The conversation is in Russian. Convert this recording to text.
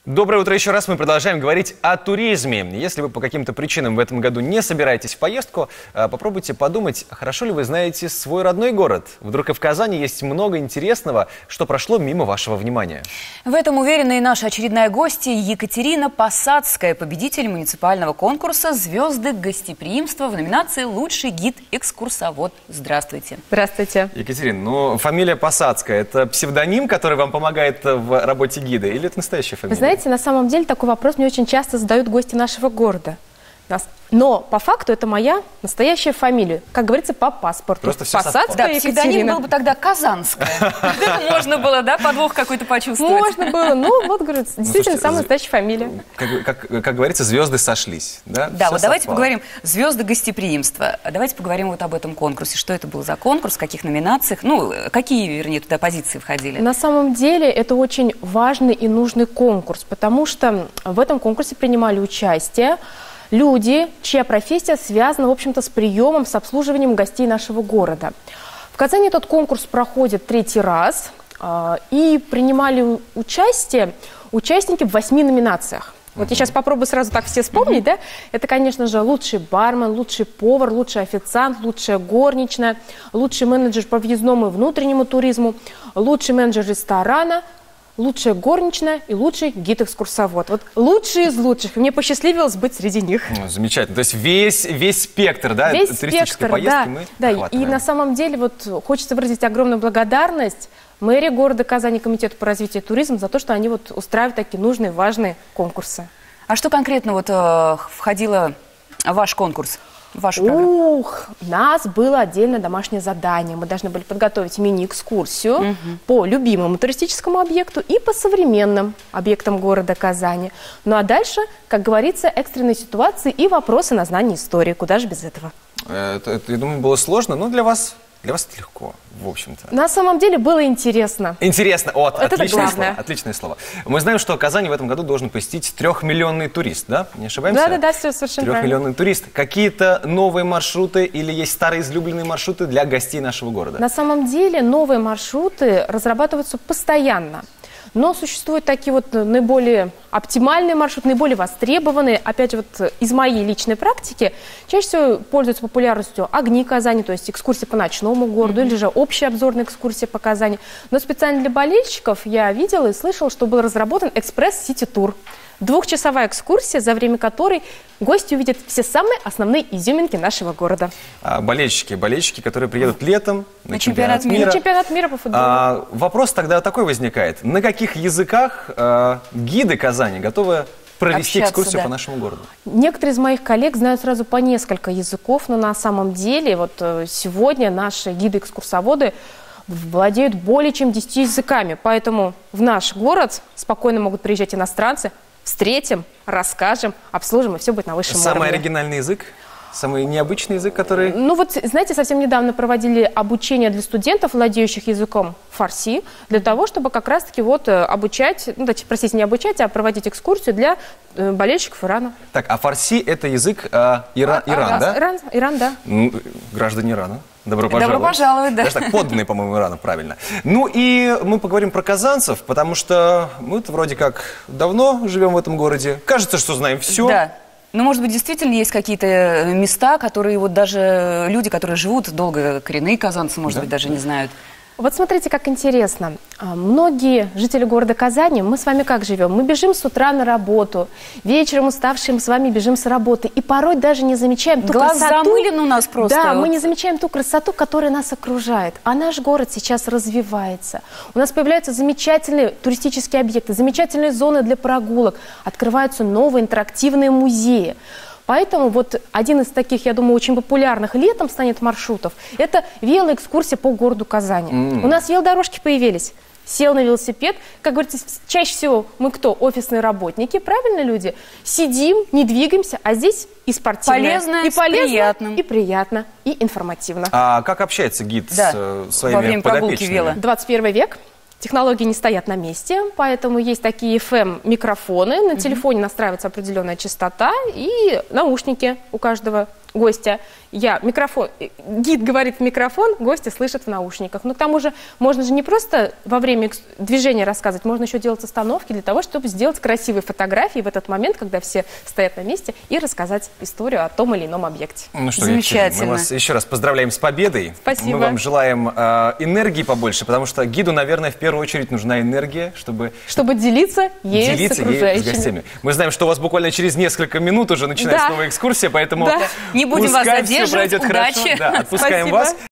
Доброе утро еще раз. Мы продолжаем говорить о туризме. Если вы по каким-то причинам в этом году не собираетесь в поездку, попробуйте подумать, хорошо ли вы знаете свой родной город. Вдруг и в Казани есть много интересного, что прошло мимо вашего внимания. В этом уверена и наша очередная гостья Екатерина Посадская, победитель муниципального конкурса «Звезды гостеприимства» в номинации «Лучший гид-экскурсовод». Здравствуйте. Здравствуйте. Екатерина, фамилия Посадская – это псевдоним, который вам помогает в работе гида, или это настоящая фамилия? Вы знаете, на самом деле такой вопрос мне очень часто задают гости нашего города. Но по факту это моя настоящая фамилия, как говорится, по паспорту. Просто все Посадская Екатерина. Да, псевдоним был бы тогда Казанская. Можно было, да, подвох какой-то почувствовать? Можно было. Ну, вот, говорю, действительно, самая настоящая фамилия. Как говорится, звезды сошлись. Да, вот давайте поговорим. «Звезды гостеприимства». Давайте поговорим вот об этом конкурсе. Что это был за конкурс, в каких номинациях? Ну, какие, вернее, туда позиции входили? На самом деле это очень важный и нужный конкурс, потому что в этом конкурсе принимали участие люди, чья профессия связана, в общем-то, с приемом, с обслуживанием гостей нашего города. В Казани этот конкурс проходит 3-й раз, и принимали участие участники в 8 номинациях. Вот я сейчас попробую сразу так все вспомнить, да? Это, конечно же, лучший бармен, лучший повар, лучший официант, лучшая горничная, лучший менеджер по въездному и внутреннему туризму, лучший менеджер ресторана, лучшая горничная и лучший гид-экскурсовод. Вот лучшие из лучших. Мне посчастливилось быть среди них. Замечательно. То есть весь спектр, да, весь туристической спектр, поездки мы охватываем. И на самом деле вот хочется выразить огромную благодарность мэрии города Казани, Комитету по развитию туризма за то, что они вот устраивают такие нужные, важные конкурсы. А что конкретно вот входило в ваш конкурс? У нас было отдельное домашнее задание. Мы должны были подготовить мини-экскурсию по любимому туристическому объекту и по современным объектам города Казани. Ну а дальше, как говорится, экстренные ситуации и вопросы на знание истории. Куда же без этого? Это, я думаю, было сложно, но для вас это легко, в общем-то. На самом деле было интересно. Интересно. Вот, это отличное слово, отличное слово. Мы знаем, что Казань в этом году должен посетить 3-миллионный турист, да? Не ошибаемся? Да, все совершенно правильно. 3-миллионный турист. Какие-то новые маршруты или есть старые излюбленные маршруты для гостей нашего города? На самом деле новые маршруты разрабатываются постоянно. Но существуют такие вот наиболее оптимальные маршруты, наиболее востребованные. Опять же, вот из моей личной практики чаще всего пользуются популярностью «Огни Казани», то есть экскурсии по ночному городу, или же общая обзорная экскурсия по Казани. Но специально для болельщиков я видела и слышала, что был разработан экспресс-сити-тур. 2-часовая экскурсия, за время которой гости увидят все самые основные изюминки нашего города. Болельщики, которые приедут летом на чемпионат мира. На чемпионат мира по футболу. Вопрос тогда такой возникает. На каких языках гиды Казани готовы провести экскурсию по нашему городу? Некоторые из моих коллег знают сразу по несколько языков, но на самом деле вот сегодня наши гиды-экскурсоводы владеют более чем 10 языками. Поэтому в наш город спокойно могут приезжать иностранцы. Встретим, расскажем, обслужим, и все будет на высшем уровне. Самый оригинальный язык? Самый необычный язык, который... Ну вот, знаете, совсем недавно проводили обучение для студентов, владеющих языком фарси, для того, чтобы как раз-таки вот обучать, простите, не обучать, а проводить экскурсию для болельщиков Ирана. Так, а фарси – это язык Иран, да? Иран, да. Граждане Ирана. Добро пожаловать. Добро пожаловать, да. Даже так, подданные, по-моему, Ирану, правильно. Ну и мы поговорим про казанцев, потому что мы-то вроде как давно живем в этом городе. Кажется, что знаем все. Да. Но, может быть, действительно есть какие-то места, которые вот даже люди, которые живут долго, коренные казанцы, может быть, даже не знают. Вот смотрите, как интересно. Многие жители города Казани, мы с вами как живем? Мы бежим с утра на работу, вечером уставшие мы с вами бежим с работы. И порой даже не замечаем ту красоту. Глаз замылен у нас просто. Да, мы не замечаем ту красоту, которая нас окружает. А наш город сейчас развивается. У нас появляются замечательные туристические объекты, замечательные зоны для прогулок. Открываются новые интерактивные музеи. Поэтому вот один из таких, я думаю, очень популярных летом станет маршрутов – это велоэкскурсия по городу Казани. У нас велодорожки появились. Сел на велосипед, как говорится, чаще всего мы кто? Офисные работники, правильно, люди? Сидим, не двигаемся, а здесь и спортивно, и полезно, и приятно, и информативно. А как общается гид с своими подопечными? 21 век. Технологии не стоят на месте, поэтому есть такие FM-микрофоны. На телефоне настраивается определенная частота и наушники у каждого гостя, гид говорит в микрофон, гости слышат в наушниках. Но к тому же можно же не просто во время движения рассказывать, можно еще делать остановки для того, чтобы сделать красивые фотографии в этот момент, когда все стоят на месте, и рассказать историю о том или ином объекте. Ну что, Замечательно. мы вас еще раз поздравляем с победой. Спасибо. Мы вам желаем энергии побольше, потому что гиду, наверное, в первую очередь нужна энергия, чтобы делиться ею с окружающими. с гостями. Мы знаем, что у вас буквально через несколько минут уже начинается новая экскурсия, поэтому Не будем вас пускай все задерживать. пройдет Удачи. хорошо. Да, отпускаем Спасибо. вас.